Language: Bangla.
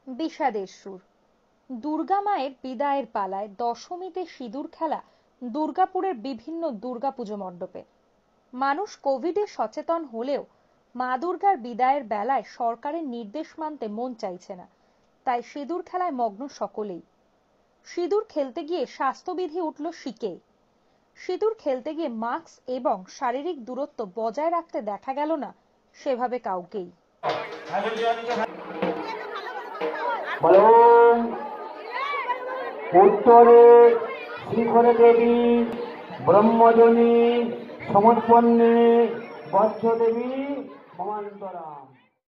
বিষাদের সুর। দুর্গা মায়ের বিদায়ের পালায় দশমীতে সিঁদুর খেলা দুর্গাপুরের বিভিন্ন দুর্গাপুজো মণ্ডপে। মানুষ কোভিডে সচেতন হলেও মা দুর্গার বিদায়ের বেলায় সরকারের নির্দেশ মানতে মন চাইছে না, তাই সিঁদুর খেলায় মগ্ন সকলেই। সিঁদুর খেলতে গিয়ে স্বাস্থ্যবিধি উঠল শিকে। সিঁদুর খেলতে গিয়ে মাস্ক এবং শারীরিক দূরত্ব বজায় রাখতে দেখা গেল না সেভাবে কাউকেই। উত্তরে শিখরে দেবী ব্রহ্মজনী সমর্পণে বজ্র দেবী মমান্তরা।